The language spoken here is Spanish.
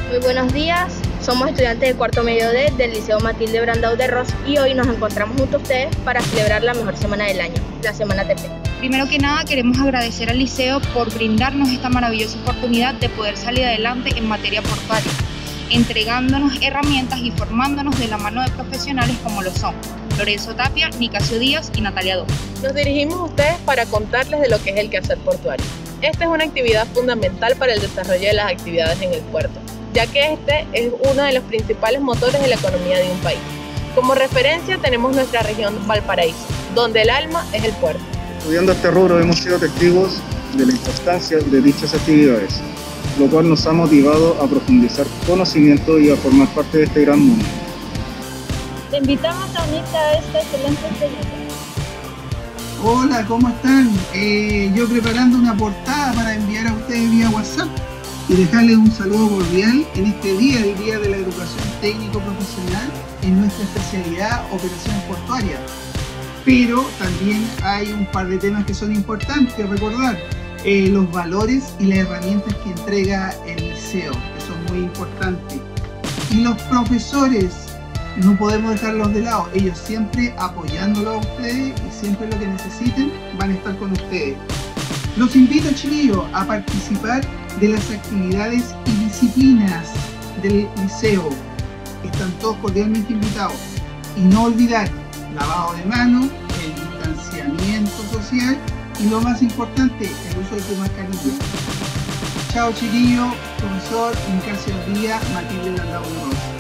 Muy buenos días, somos estudiantes de cuarto medio D del Liceo Matilde Brandao de Ros y hoy nos encontramos junto a ustedes para celebrar la mejor semana del año, la Semana TP. Primero que nada queremos agradecer al liceo por brindarnos esta maravillosa oportunidad de poder salir adelante en materia portuaria, entregándonos herramientas y formándonos de la mano de profesionales como lo son Lorenzo Tapia, Nicasio Díaz y Natalia Dó. Nos dirigimos a ustedes para contarles de lo que es el quehacer portuario. Esta es una actividad fundamental para el desarrollo de las actividades en el puerto, ya que este es uno de los principales motores de la economía de un país. Como referencia tenemos nuestra región Valparaíso, donde el alma es el puerto. Estudiando este rubro hemos sido testigos de la importancia de dichas actividades, lo cual nos ha motivado a profundizar conocimiento y a formar parte de este gran mundo. Te invitamos a unirte a esta excelente experiencia. Hola, ¿cómo están? Yo preparando una portada para enviar a ustedes vía WhatsApp y dejarles un saludo cordial en este día, el Día de la Educación Técnico Profesional, en nuestra especialidad Operaciones Portuarias. Pero también hay un par de temas que son importantes recordar. Los valores y las herramientas que entrega el liceo, que son muy importantes. Y los profesores, no podemos dejarlos de lado, ellos siempre apoyándolos a ustedes y siempre lo que necesiten van a estar con ustedes. Los invito, chiquillos, a participar de las actividades y disciplinas del liceo. Están todos cordialmente invitados. Y no olvidar, lavado de manos, el distanciamiento social y lo más importante, el uso de tu mascarilla. Chao, chiquillos, profesor Nicasio Díaz, Matilde Brandao de Ros.